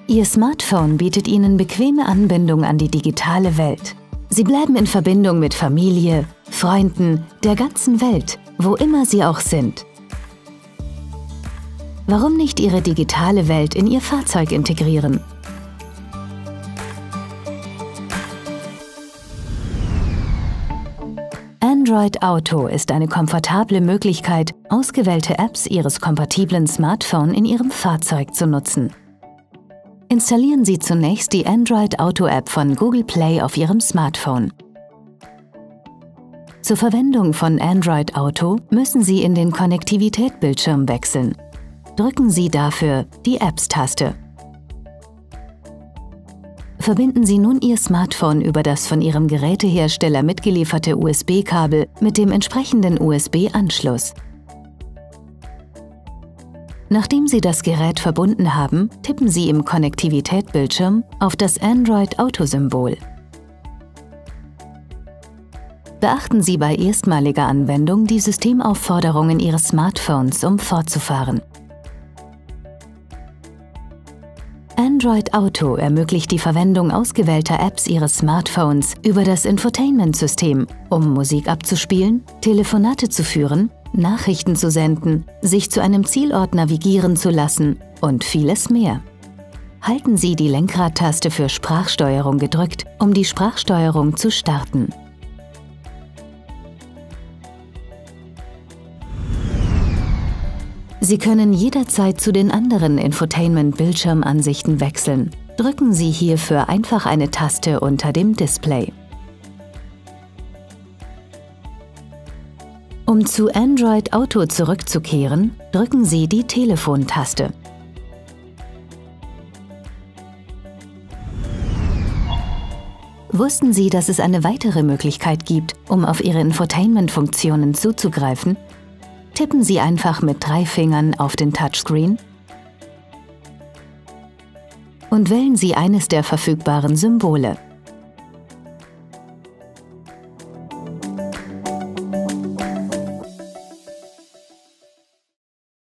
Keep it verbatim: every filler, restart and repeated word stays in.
Ihr Smartphone bietet Ihnen bequeme Anbindung an die digitale Welt. Sie bleiben in Verbindung mit Familie, Freunden, der ganzen Welt, wo immer Sie auch sind. Warum nicht Ihre digitale Welt in Ihr Fahrzeug integrieren? Android Auto ist eine komfortable Möglichkeit, ausgewählte Apps Ihres kompatiblen Smartphone in Ihrem Fahrzeug zu nutzen. Installieren Sie zunächst die Android Auto App von Google Play auf Ihrem Smartphone. Zur Verwendung von Android Auto müssen Sie in den Konnektivität-Bildschirm wechseln. Drücken Sie dafür die Apps-Taste. Verbinden Sie nun Ihr Smartphone über das von Ihrem Gerätehersteller mitgelieferte U S B-Kabel mit dem entsprechenden U S B-Anschluss. Nachdem Sie das Gerät verbunden haben, tippen Sie im Konnektivität-Bildschirm auf das Android Auto-Symbol. Beachten Sie bei erstmaliger Anwendung die Systemaufforderungen Ihres Smartphones, um fortzufahren. Android Auto ermöglicht die Verwendung ausgewählter Apps Ihres Smartphones über das Infotainment-System, um Musik abzuspielen, Telefonate zu führen, Nachrichten zu senden, sich zu einem Zielort navigieren zu lassen und vieles mehr. Halten Sie die Lenkradtaste für Sprachsteuerung gedrückt, um die Sprachsteuerung zu starten. Sie können jederzeit zu den anderen Infotainment-Bildschirmansichten wechseln. Drücken Sie hierfür einfach eine Taste unter dem Display. Um zu Android Auto zurückzukehren, drücken Sie die Telefontaste. Wussten Sie, dass es eine weitere Möglichkeit gibt, um auf Ihre Infotainment-Funktionen zuzugreifen? Tippen Sie einfach mit drei Fingern auf den Touchscreen und wählen Sie eines der verfügbaren Symbole.